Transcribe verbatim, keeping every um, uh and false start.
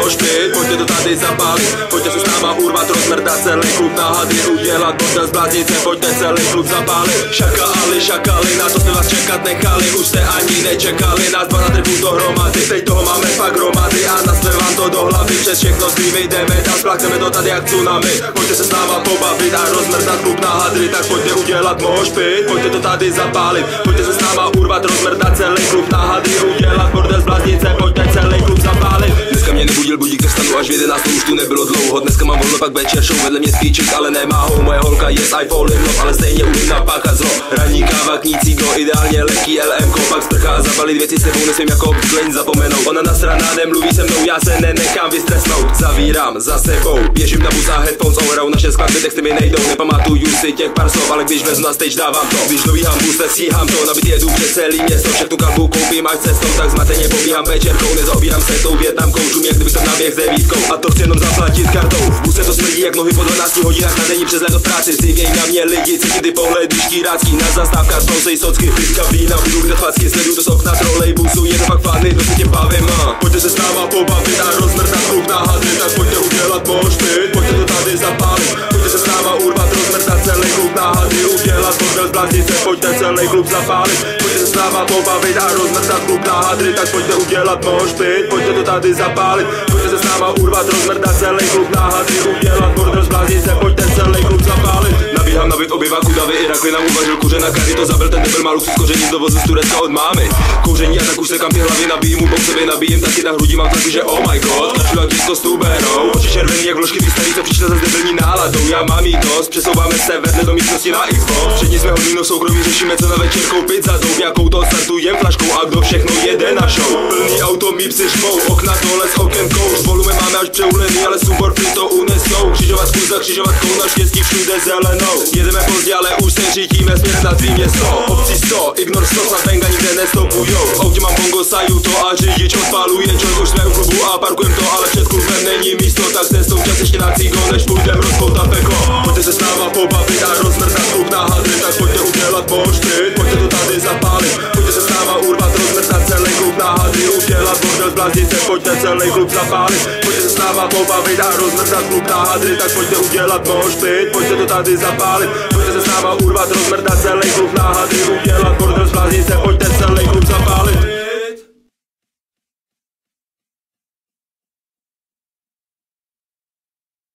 mošpit, pojďte to tady zapálit, pojďte se s náma urvat, rozmrdat celý klub na hadry, udělat bordel z bláznice, pojďte celý klub zapálit. Šakali, šakali, na to jsme vás čekat nechali, už jste ani nečekali, nás dva na tribu dohromady, teď toho máme fakt hromady a nasme vám to do hlavy, přes všechno s nimi jdeme, tam splakneme to tady jak tsunami, pojďte se s náma pobavit a rozmrdat klub na hadry, tak pojďte udělat mošpit, pojďte to tady zapálit, pojďte se s náma urvat, rozmrdat celý klub na hadry, udělat bordel z bláznice, pojďte celý klub zapálit. Dneska mě nebudil budík, tak stanu až v jedenáct, už tu nebylo dlouho, dneska mám volno, pak večer show, vedle mě spíček, ale nemá ho, moje holka jest I fall in love, ale stejně umím napáchat zlo, ranní káva, knící go, ideálně lehký L M ko, pak sprcha a zabalit věci s tebou, nesmím jako obskleň zapomenout, ona nasraná nemluví se mnou, já se nenechám vystresnout, zavírám za sebou, běžím na bus a headphones overou, naše skladby texty mi nejdou, nepamatuju si těch pár slov, ale když vlezu na stage dávám to, když lovíhám bus, nestíhám to, nabit jedu přes celý město, však tu kalbu koupím až cestou, tak zmateně pobíhám večerkou, nezaobírám se tou Vietnamkou, čum jak kdyby jsem naběh s devítkou, a to chci jenom zaplatit kartou, v buse to smrdí jak nohy po dvanácti hodinách na denní přes léto v práci, si věj na mě lidi, cítí ty pohledy štírácký, na zastávkách prosej socky, fiska vína, budu kde facky, sleduju to z okna trolejbusu, je to fakt fany, to se tě bavím, a pojďte se s náma pobavit a rozmrdat klub na hadry, tak pojďte udělat mošpit, pojďte to tady zapálit, pojďte se s náma urvat, rozmrdat celý klub na hadry, udělat bordel z bláznice, pojďte celý klub zapálit, pojďte se s náma pobavit a rozmrdat klub na hadry, tak pojďte udělat mošpit, pojďte to tady zapálit, pojďte se s náma urvat, rozmrdat celý klub na hadry, udělat bordel z bláznice, pojďte celý klub zapálit. Nabíhám nabit obyváku davy, Irakli nám uvařil kuře na kary, to zabil ten debil, má luxus koření z dovozu z Turecka od mámy. Kouření a tak už se kam ty hlavy nabíjím, mu sobě nabíjím, taky na hrudi mám taky, že oh my god, kaču jak disco s tuberou, oči červený jak vložky ty starý, co přišla za debilní náladou, já mám jí dost, přesouváme se vedle do místnosti na Xbox, přední jsme hodinu soukromí, řešíme co na večer koupit za doub, jakou to startujem flaškou a kdo všechno jede na show, plný auto mý psy řvou, okna dole s okénkou, volume máme až přeulený, ale subor free to unesou, křižovatku za křižovatkou, naštěstí všude zelenou, jedeme pozdě, ale už se řítíme směrem na tvý město, obcí sto, ignor sto, snad benga nikde nestopujou, v autě mám bongo saju to a řidič odpaluje, čoj už jsme u klubu a parkujem to, ale před klubem není místo, tak cestou čas ještě na cígo, než půjdem rozpoutat peklo, pojďte se s náma pobavit a rozmrdat klub na hadry, tak pojďte udělat mošpit, pojďte to tady zapálit, pojďte se s náma urvat, rozmrdat celý klub na hadry, udělat bordel z bláznice, pojďte celý klub zapálit, pojďte se s náma pobavit a rozmrdat klub na hadry, tak pojďte udělat mošpit, pojďte to tady zapálit, pojďte se s náma urvat, rozmrdat celý klub na hadry, udělat bordel z bláznice, pojďte celý klub zapálit.